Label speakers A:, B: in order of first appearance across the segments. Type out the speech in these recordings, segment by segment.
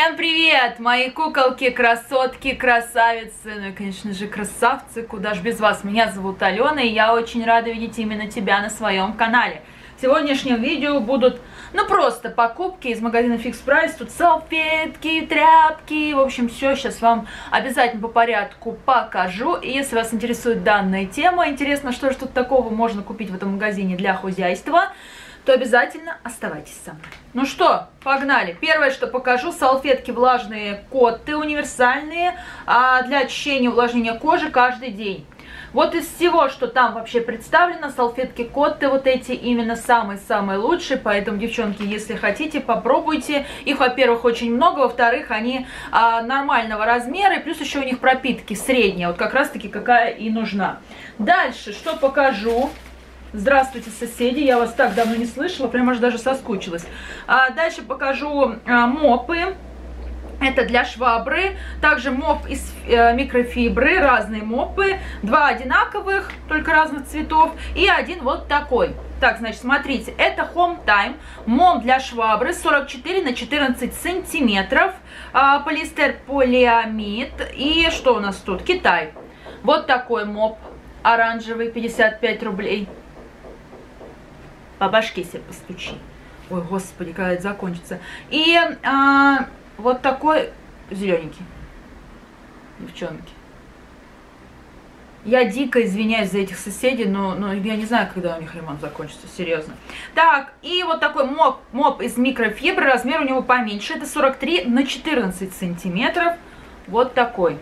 A: Всем привет, мои куколки, красотки, красавицы, ну и, конечно же, красавцы, куда ж без вас. Меня зовут Алена, и я очень рада видеть именно тебя на своем канале. В сегодняшнем видео будут, просто покупки из магазина Fix Price. Тут салфетки, тряпки, в общем, все сейчас вам обязательно по порядку покажу. И если вас интересует данная тема, интересно, что же тут такого можно купить в этом магазине для хозяйства, то обязательно оставайтесь со мной. Ну что, погнали. Первое, что покажу, салфетки влажные Котте, универсальные, для очищения и увлажнения кожи каждый день. Вот из всего, что там вообще представлено, салфетки Котте, вот эти именно самые-самые лучшие. Поэтому, девчонки, если хотите, попробуйте. Их, во-первых, очень много, во-вторых, они нормального размера, и плюс еще у них пропитки средняя, вот как раз-таки какая и нужна. Дальше, что покажу. Здравствуйте, соседи, я вас так давно не слышала, прям аж даже соскучилась. Дальше покажу мопы. Это для швабры. Также моп из микрофибры, разные мопы. Два одинаковых, только разных цветов. И один вот такой. Так, значит, смотрите, это Home Time. Моп для швабры 44 на 14 сантиметров. Полиэстер, полиамид. И что у нас тут? Китай. Вот такой моп оранжевый, 55 рублей. По башке себе постучи. Ой, господи, когда это закончится. И вот такой зелененький. Девчонки. Я дико извиняюсь за этих соседей, но я не знаю, когда у них ремонт закончится, серьезно. Так, и вот такой моп из микрофибры, размер у него поменьше. Это 43 на 14 сантиметров. Вот такой.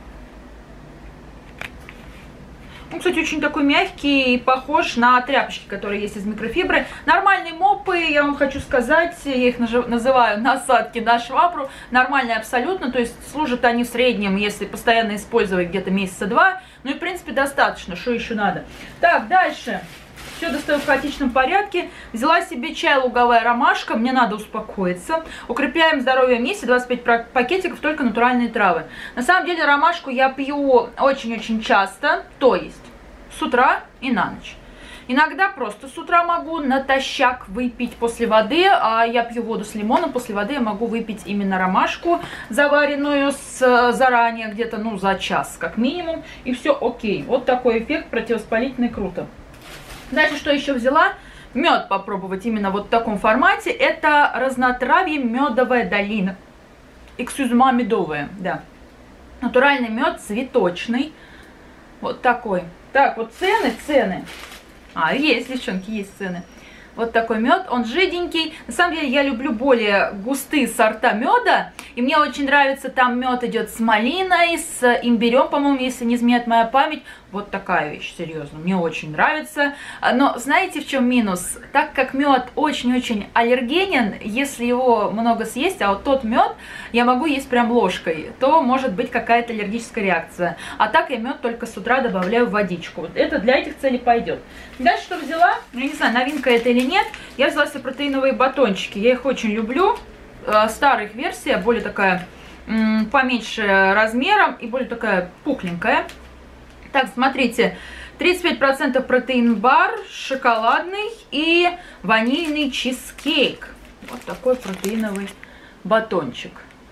A: Он, кстати, очень такой мягкий и похож на тряпочки, которые есть из микрофибры. Нормальные мопы, я вам хочу сказать, я их называю насадки на швабру. Нормальные абсолютно, то есть служат они в среднем, если постоянно использовать, где-то месяца два. Ну и, в принципе, достаточно, что еще надо. Так, дальше. Все достаю в хаотичном порядке. Взяла себе чай луговая ромашка. Мне надо успокоиться. Укрепляем здоровье вместе. 25 пакетиков, только натуральные травы. На самом деле ромашку я пью очень-очень часто. То есть с утра и на ночь. Иногда просто с утра могу натощак выпить после воды. Я пью воду с лимоном. После воды я могу выпить именно ромашку, заваренную заранее, где-то за час как минимум. И все окей. Вот такой эффект противовоспалительный, круто. Дальше что еще взяла? Мед попробовать именно вот в таком формате. Это разнотравье медовая долина. Эксюзма медовая, да. Натуральный мед, цветочный. Вот такой. Так, вот цены. Есть, девчонки, есть цены. Вот такой мед, он жиденький. На самом деле я люблю более густые сорта меда. И мне очень нравится, там мед идет с малиной, с имбирем, по-моему, если не изменяет моя память. Вот такая вещь, серьезно, мне очень нравится. Но знаете, в чем минус? Так как мед очень-очень аллергенен, если его много съесть, а вот тот мед я могу есть прям ложкой, то может быть какая-то аллергическая реакция. А так я мед только с утра добавляю в водичку. Вот это для этих целей пойдет. Дальше что взяла? Я не знаю, новинка это или нет. Я взяла себе протеиновые батончики. Я их очень люблю. Старая их версия, более такая поменьше размером и более такая пухленькая. Так, смотрите, 35% протеин-бар, шоколадный и ванильный чизкейк. Вот такой протеиновый батончик.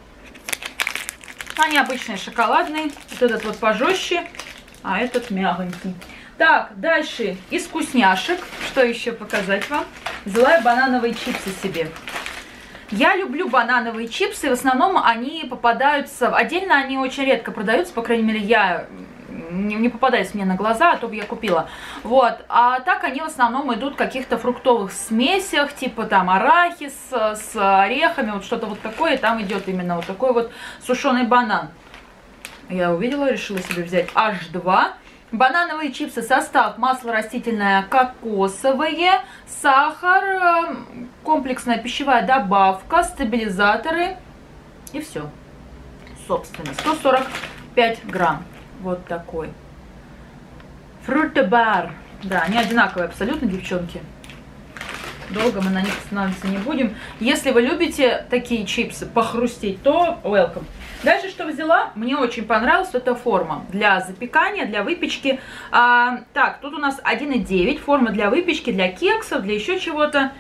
A: Они обычные шоколадные. Вот этот вот пожестче, а этот мягонький. Так, дальше из вкусняшек. Что еще показать вам? Взяла я банановые чипсы себе. Я люблю банановые чипсы. В основном они попадаются... Отдельно они очень редко продаются. По крайней мере, я... не попадаясь мне на глаза, а то бы я купила. Вот. А так они в основном идут в каких-то фруктовых смесях, типа там арахис с орехами, вот что-то вот такое. И там идет именно вот такой вот сушеный банан. Я увидела, решила себе взять аж 2. Банановые чипсы, состав: масло растительное кокосовое, сахар, комплексная пищевая добавка, стабилизаторы и все. Собственно, 145 грамм. Вот такой. Фрутобар. Да, они одинаковые абсолютно, девчонки. Долго мы на них останавливаться не будем. Если вы любите такие чипсы похрустеть, то welcome. Дальше что взяла? Мне очень понравилась эта форма для запекания, для выпечки. Так, тут у нас 1,9. Форма для выпечки, для кексов, для еще чего-то.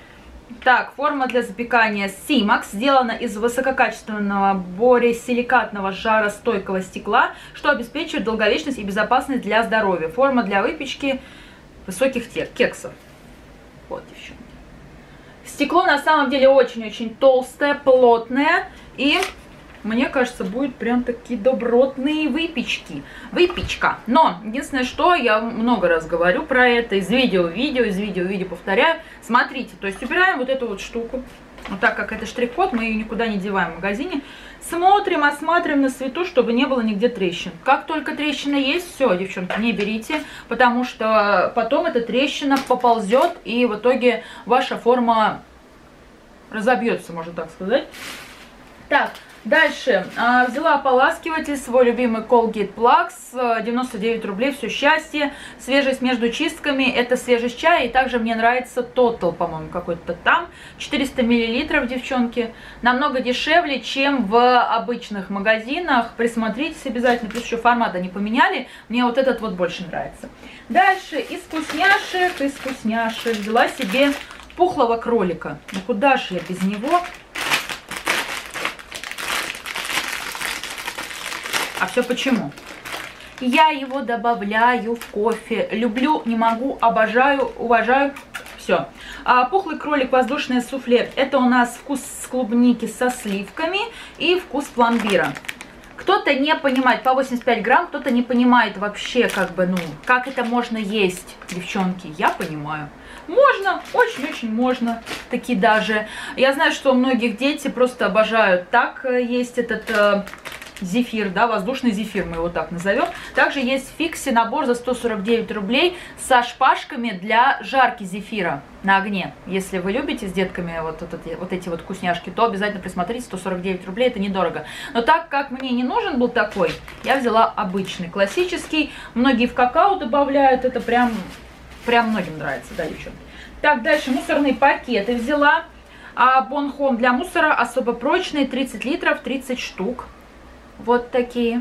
A: Так, форма для запекания Simax сделана из высококачественного боресиликатного жаростойкого стекла, что обеспечивает долговечность и безопасность для здоровья. Форма для выпечки высоких кексов. Вот, девчонки. Стекло на самом деле очень-очень толстое, плотное, и мне кажется, будет прям такие добротные выпечки. Выпечка. Но, единственное, что я много раз говорю про это, из видео в видео повторяю. Смотрите, то есть убираем вот эту вот штуку. Вот так как это штрих-код, мы ее никуда не деваем в магазине. Смотрим, осматриваем на свету, чтобы не было нигде трещин. Как только трещина есть, все, девчонки, не берите, потому что потом эта трещина поползет, и в итоге ваша форма разобьется, можно так сказать. Так. Дальше взяла ополаскиватель, свой любимый Colgate Plax, 99 рублей, все счастье, свежесть между чистками, это свежесть чая, и также мне нравится Total, по-моему, какой-то там, 400 миллилитров, девчонки, намного дешевле, чем в обычных магазинах, присмотритесь обязательно, плюс еще формат они поменяли, мне вот этот вот больше нравится. Дальше из вкусняшек взяла себе пухлого кролика, ну куда же я без него? А все почему? Я его добавляю в кофе. Люблю, не могу, обожаю, уважаю. Все. Пухлый кролик, воздушное суфле. Это у нас вкус клубники со сливками и вкус пломбира. Кто-то не понимает, по 85 грамм, кто-то не понимает вообще, как бы, ну, как это можно есть, девчонки. Я понимаю. Можно, очень-очень можно, такие даже. Я знаю, что у многих дети просто обожают так есть этот... зефир, да, воздушный зефир, мы его так назовем. Также есть в Фиксе набор за 149 рублей со шпажками для жарки зефира на огне. Если вы любите с детками вот эти вот вкусняшки, то обязательно присмотрите, 149 рублей, это недорого. Но так как мне не нужен был такой, я взяла обычный, классический. Многие в какао добавляют, это прям многим нравится, да, девчонки. Так, дальше мусорные пакеты взяла. Бонхом для мусора особо прочные, 30 литров, 30 штук. Вот такие.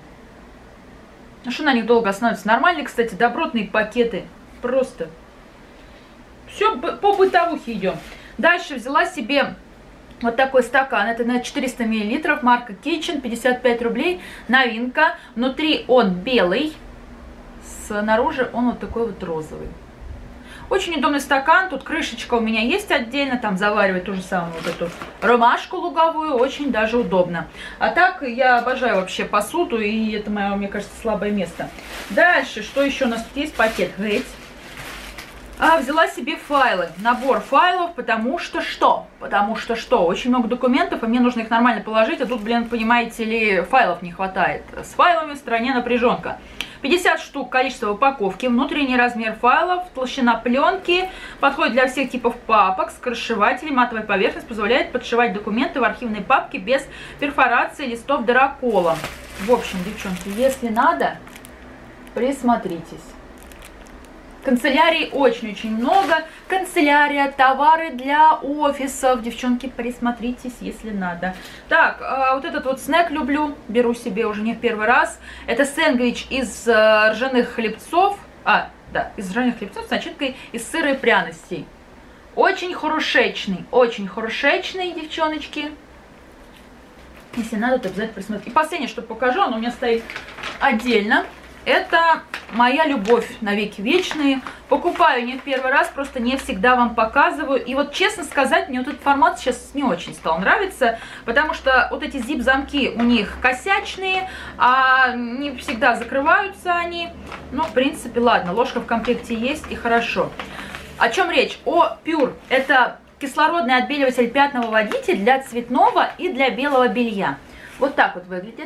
A: Ну что на них долго останавливаться? Нормальные, кстати, добротные пакеты. Просто. Все по бытовухе идем. Дальше взяла себе вот такой стакан. Это на 400 мл. Марка Kitchen. 55 рублей. Новинка. Внутри он белый. Снаружи он вот такой вот розовый. Очень удобный стакан, тут крышечка у меня есть отдельно, там заваривать ту же самую вот эту ромашку луговую, очень даже удобно. А так я обожаю вообще посуду, и это мое, мне кажется, слабое место. Дальше, что еще у нас тут есть? Пакет Греть. Взяла себе файлы, набор файлов, потому что что? Очень много документов, и мне нужно их нормально положить, а тут, блин, понимаете ли, файлов не хватает. С файлами в стране напряженка. 50 штук количество упаковки, внутренний размер файлов, толщина пленки, подходит для всех типов папок, скоршевателей, матовая поверхность, позволяет подшивать документы в архивной папке без перфорации листов дыроколом. В общем, девчонки, если надо, присмотритесь. Канцелярий очень-очень много. Канцелярия, товары для офисов. Девчонки, присмотритесь, если надо. Так, вот этот вот снэк люблю. Беру себе уже не в первый раз. Это сэндвич из ржаных хлебцов. Да, из ржаных хлебцов с начинкой из сыра и пряностей. Очень хорошечный, девчоночки. Если надо, то обязательно присмотрите. И последнее, что покажу, оно у меня стоит отдельно. Это моя любовь навеки вечные. Покупаю не в первый раз, просто не всегда вам показываю. И вот, честно сказать, мне вот этот формат сейчас не очень стал нравиться, потому что вот эти зип-замки у них косячные, а не всегда закрываются они. Но, в принципе, ладно, ложка в комплекте есть, и хорошо. О чем речь? О Pure. Это кислородный отбеливатель пятновыводитель для цветного и для белого белья. Вот так вот выглядит.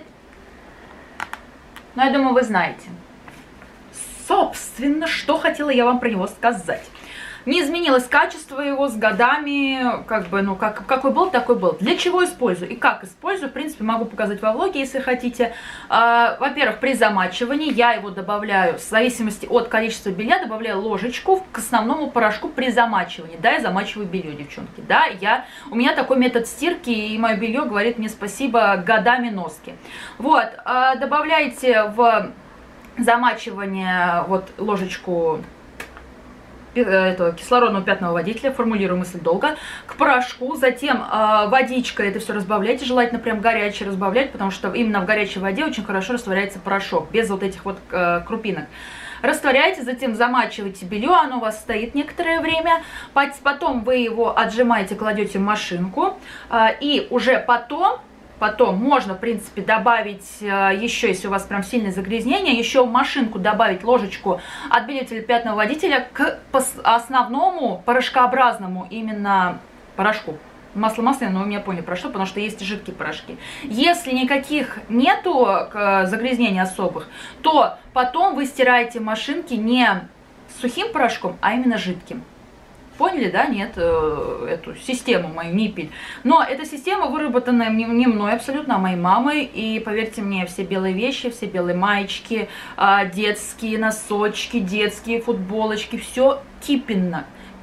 A: Но я думаю, вы знаете. Собственно, что хотела я вам про него сказать. Не изменилось качество его с годами, как бы, ну, какой был, такой был. Для чего использую и как использую, в принципе, могу показать во влоге, если хотите. Во-первых, при замачивании я его добавляю, в зависимости от количества белья, добавляю ложечку к основному порошку при замачивании. Да, я замачиваю белье, девчонки. Да, у меня такой метод стирки, и мое белье говорит мне спасибо годами носки. Вот, добавляйте в замачивание вот ложечку этого кислородного пятного водителя, формулирую мысль долго, к порошку, затем водичкой это все разбавляйте, желательно прям горячее разбавлять, потому что именно в горячей воде очень хорошо растворяется порошок, без вот этих вот крупинок. Растворяете, затем замачиваете белье, оно у вас стоит некоторое время, потом вы его отжимаете, кладете в машинку, и уже потом можно, в принципе, добавить еще, если у вас прям сильное загрязнение, еще в машинку добавить ложечку отбеливателя пятного водителя к основному порошкообразному именно порошку. Масло масляное, но вы меня поняли, про что, потому что есть жидкие порошки. Если никаких нету загрязнений особых, то потом вы стираете в машинке не сухим порошком, а именно жидким. Поняли, да? Нет, эту систему мою, ниппель. Но эта система выработана не мной абсолютно, а моей мамой. И поверьте мне, все белые вещи, все белые маечки, детские носочки, детские футболочки, все кипенно,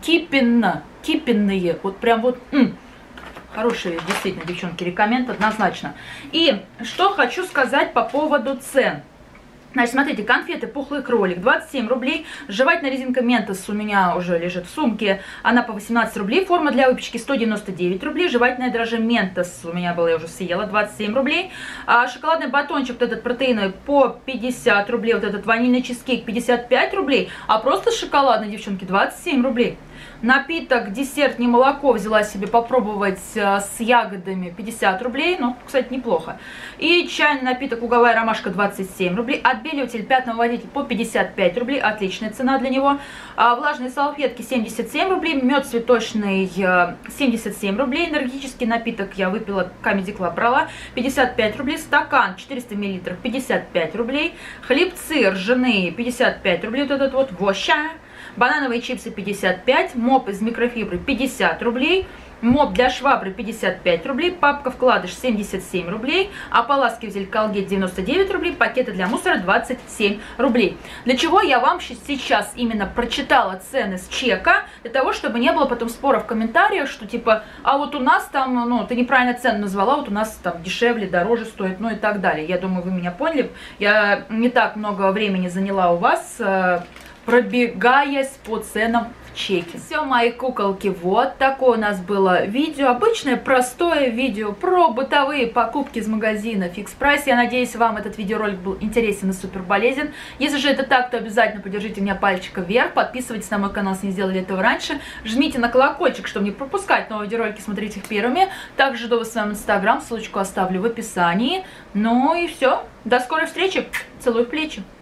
A: кипенные. Вот прям вот... Хорошие, действительно, девчонки, рекоменд однозначно. И что хочу сказать по поводу цен. Значит, смотрите, конфеты «Пухлый кролик» 27 рублей, жевательная резинка «Ментос» у меня уже лежит в сумке, она по 18 рублей, форма для выпечки 199 рублей, жевательная дрожжи «Ментос» у меня была, я уже съела, 27 рублей, шоколадный батончик вот этот протеиновый по 50 рублей, вот этот ванильный чизкейк 55 рублей, а просто шоколадный, девчонки, 27 рублей. Напиток, десерт, не молоко, взяла себе попробовать с ягодами 50 рублей, ну, кстати, неплохо. И чайный напиток луговая ромашка 27 рублей, отбеливатель пятного водителя по 55 рублей, отличная цена для него. Влажные салфетки 77 рублей, мед цветочный 77 рублей, энергетический напиток я выпила, Comedy Club брала, 55 рублей, стакан 400 мл 55 рублей, хлебцы ржаные 55 рублей, вот этот вот воща. Банановые чипсы 55, моп из микрофибры 50 рублей, моп для швабры 55 рублей, папка-вкладыш 77 рублей, ополаскиватель Colgate 99 рублей, пакеты для мусора 27 рублей. Для чего я вам сейчас именно прочитала цены с чека? Для того, чтобы не было потом спора в комментариях, что типа, а вот у нас там, ну, ты неправильно цену назвала, вот у нас там дешевле, дороже стоит, ну и так далее. Я думаю, вы меня поняли. Я не так много времени заняла у вас, пробегаясь по ценам в чеке. Все, мои куколки, вот такое у нас было видео. Обычное простое видео про бытовые покупки из магазина Fix Price. Я надеюсь, вам этот видеоролик был интересен и супер полезен. Если же это так, то обязательно поддержите меня пальчиком вверх. Подписывайтесь на мой канал, если не сделали этого раньше. Жмите на колокольчик, чтобы не пропускать новые видеоролики, смотрите их первыми. Также жду вас в своем инстаграм, ссылочку оставлю в описании. Ну и все. До скорой встречи. Целую в плечи.